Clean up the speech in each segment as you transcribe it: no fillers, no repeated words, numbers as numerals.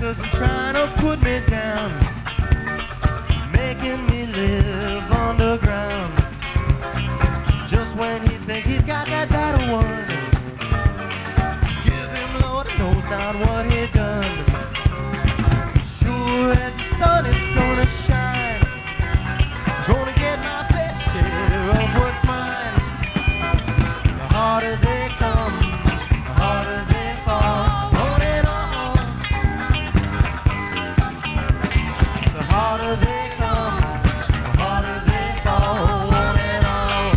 just been trying to put me down, making me live underground. Just when he think he's got that battle won, give him Lord knows not what he done. Sure as the sun it's gonna shine, gonna get my fair share of what's mine. The harder they come, the harder they fall, on and on. The harder they come, the harder they fall, on and on.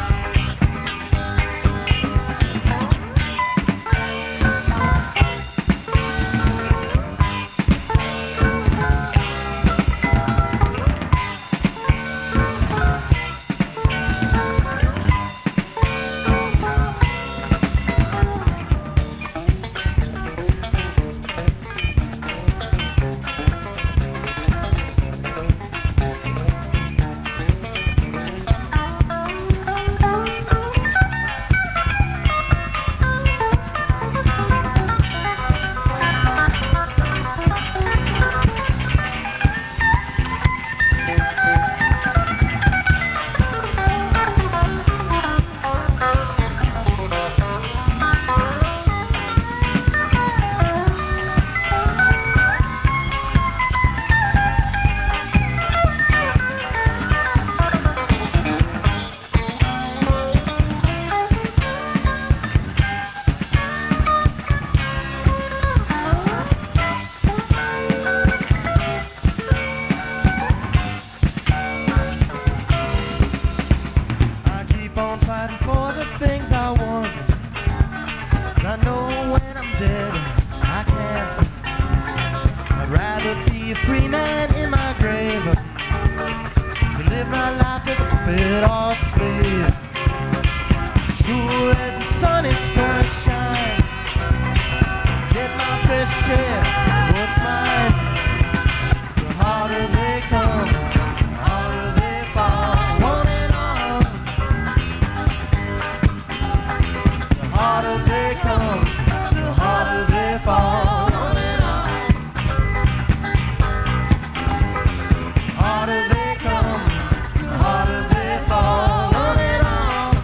For the things I want, I know when I'm dead I can't. I'd rather be a free man in my grave than live my life as a puppet or slave. Sure as the sun it's gonna shine, get my fair share of what's mine. The harder they come, the harder they fall, on and on. The harder they come, the harder they fall, on and on. The harder they come, the harder they fall, on and on.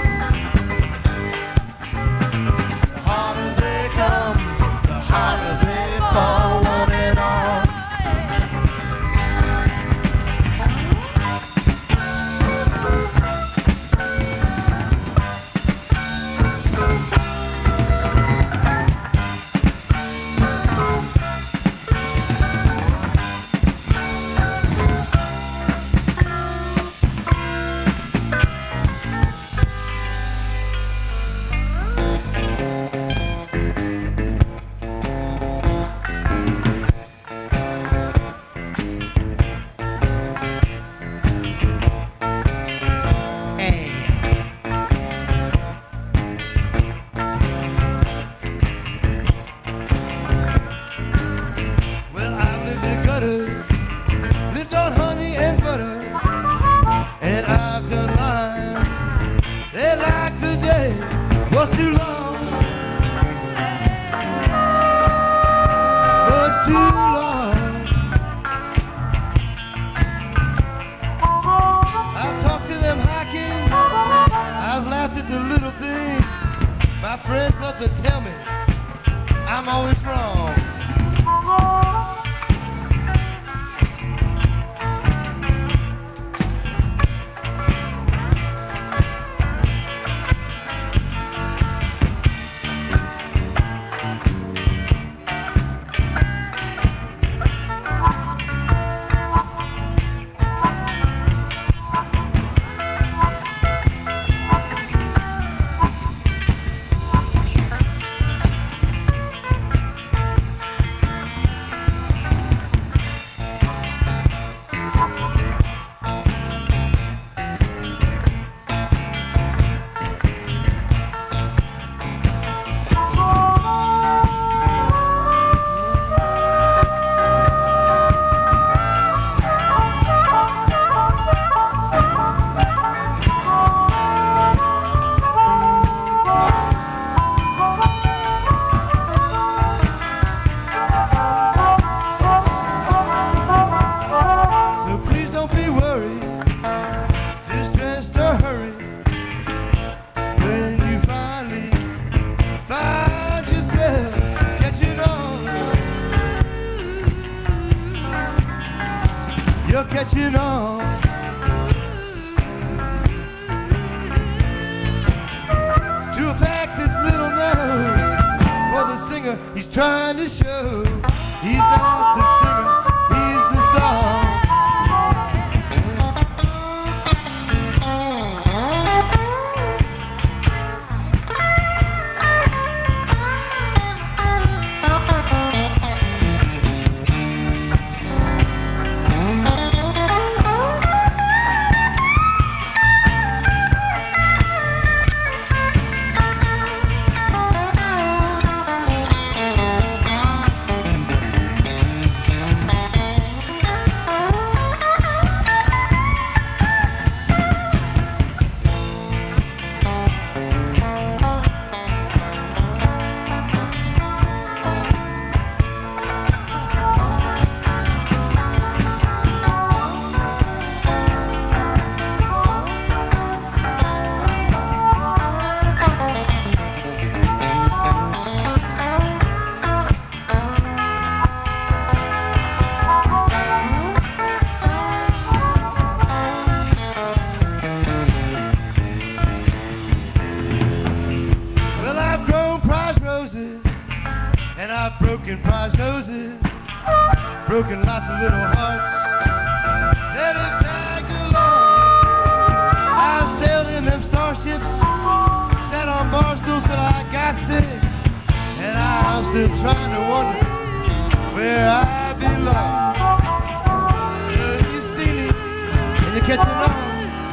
The harder they come, the harder they fall, on and on. Lived on honey and butter, and I've done mine. They like the day was too long, was too long. I've talked to them hiking, I've laughed at the little things. My friends love to tell me I'm always wrong. you're catching on. To affect this little note for the singer, he's trying to show he's not the singer, he's the song. And I've broken prize noses, broken lots of little hearts that have tagged along. I've sailed in them starships, sat on bar stools till I got sick, and I'm still trying to wonder where I belong. But you see me, and you're catching on.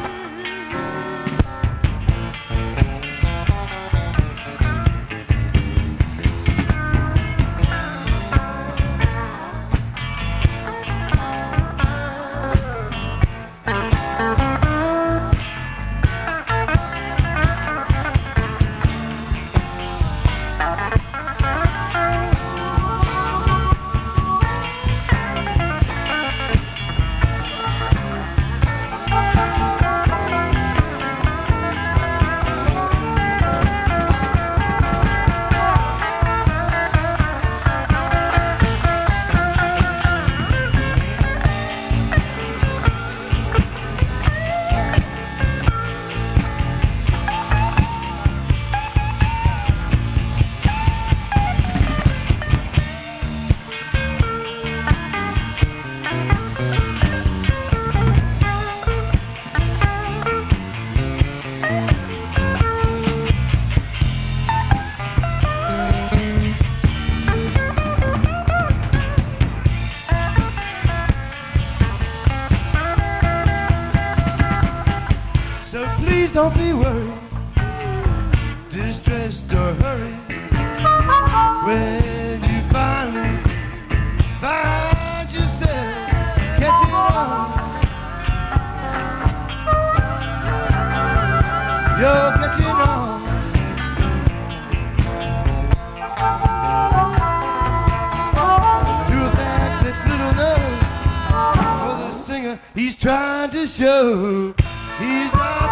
Please don't be worried, distressed or hurried. When you finally find yourself catching on, you're catching on. To affect this little note for the singer, he's trying to show he's not